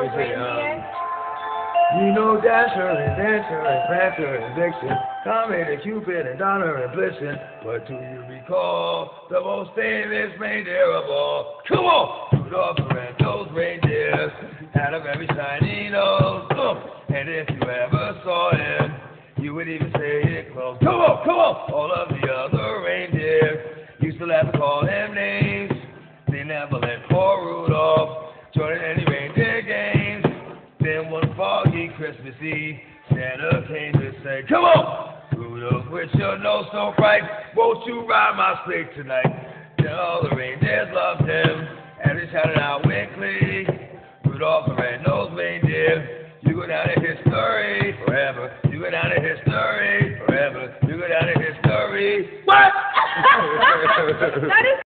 those reindeer? You know Dasher and Dancer and Prancer and Vixen, Comet and Cupid and Donner and Blitzen. But do you recall the most famous reindeer of all? Come on! Rudolph the red-nosed reindeer had a very shiny nose. And if you ever saw him, you would even say it close. Come on, come on! All of the other reindeer used to laugh and call him names. They never let poor Rudolph join in any reindeer games. Then one foggy Christmas Eve, Santa came to say, come on, Rudolph, with your nose so bright, won't you ride my sleigh tonight? Then all the reindeers loved him, and they shouted out weekly, Rudolph the red-nosed reindeer, you go down in history forever. You go down in history forever. You go down in history. What? That is